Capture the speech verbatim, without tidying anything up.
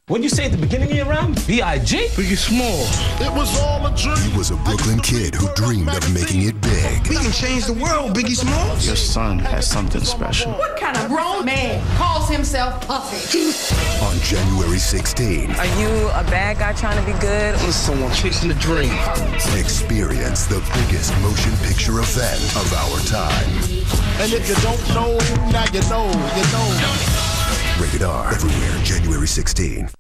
What'd you say at the beginning of your rhyme? B I G? Biggie Small. It was all a dream. He was a Brooklyn kid who dreamed of making it big. We can change the world, Biggie Smalls. Your son has something special. What kind of grown man calls himself Puffy? On January sixteenth. Are you a bad guy trying to be good? Or someone chasing a dream? Experience the biggest motion picture event of our time. And if you don't know, now you know, you know. Rated R. Everywhere, January sixteenth.